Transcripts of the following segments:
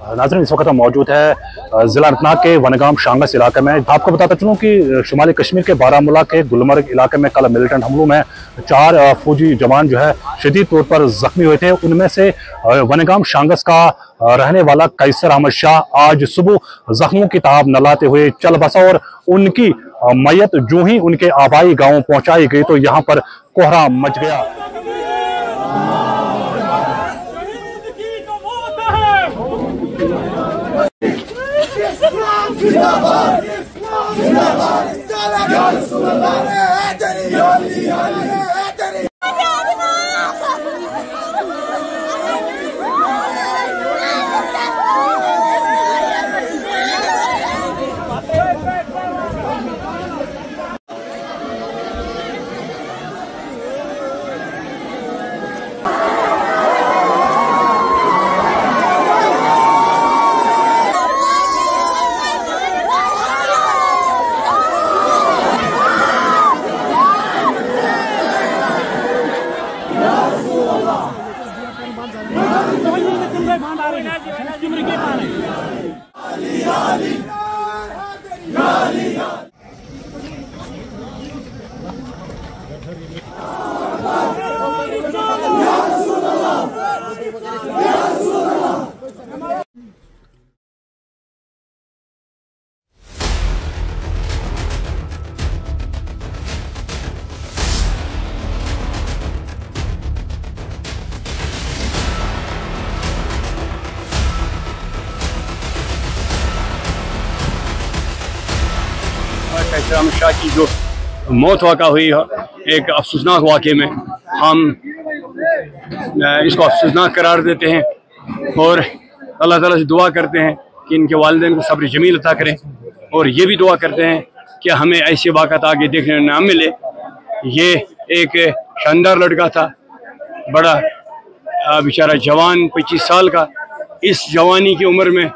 नाज़रीन, इस वक्त हम मौजूद है ज़िला अनंतनाग के वनगाम शांगस इलाके में। आपको बताता चलूँ कि शुमाली कश्मीर के बारामूला के गुलमर्ग इलाके में कल मिलिटेंट हमलों में 4 फौजी जवान जो है शदीद तौर पर जख्मी हुए थे। उनमें से वनगाम शांगस का रहने वाला कैसर अहमद शाह आज सुबह जख्मों की ताब न लाते हुए चल बसा और उनकी मैयत जो ही उनके आबाई गाँव पहुँचाई गई तो यहाँ पर कोहराम मच गया। कैसर अहमद शाह की जो मौत वाक़ा हुई है, एक अफसोसनाक वाक़े में हम इसको अफसोसनाक करार देते हैं और अल्लाह ताला से दुआ करते हैं कि इनके वालिदैन को सब्र जमील अता करें और ये भी दुआ करते हैं कि हमें ऐसे वाक़ात आगे देखने ना मिले। ये एक शानदार लड़का था, बड़ा बेचारा जवान 25 साल का। इस जवानी की उम्र में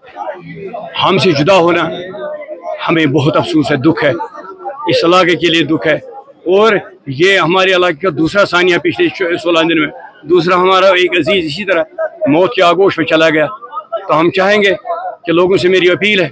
हमसे जुदा होना हमें बहुत अफसोस है, दुख है, इस इलाके के लिए दुख है। और ये हमारे इलाके का दूसरा सानिया पिछले 16 दिन में, दूसरा हमारा एक अजीज इसी तरह मौत के आगोश में चला गया। तो हम चाहेंगे कि लोगों से मेरी अपील है,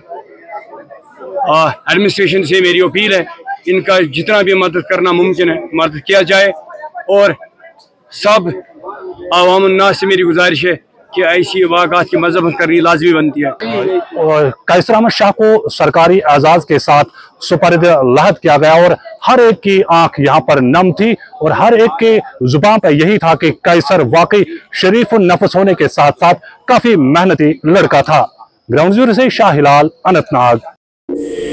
एडमिनिस्ट्रेशन से मेरी अपील है, इनका जितना भी मदद करना मुमकिन है मदद किया जाए। और सब आवाम उन्नास से मेरी गुजारिश है कि ऐसी वाक़ात की मजम्मत करनी लाजमी बनती है। और कैसर अहमद शाह को सरकारी एजाज के साथ सुपरद लहद किया गया और हर एक की आंख यहाँ पर नम थी और हर एक के जुबान पर यही था कि कैसर वाकई शरीफ नफस होने के साथ साथ काफी मेहनती लड़का था। ग्राउंड जीरो से शाह हिलाल, अनंतनाग।